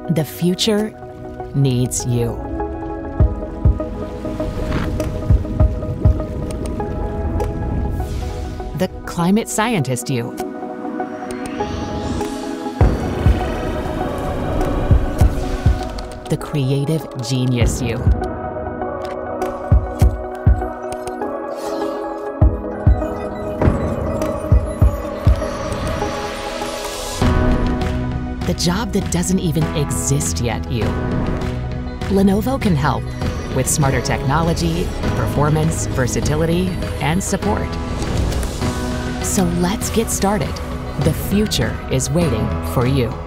The future needs you. The climate scientist you. The creative genius you. The job that doesn't even exist yet you. Lenovo can help with smarter technology, performance, versatility, and support. So let's get started. The future is waiting for you.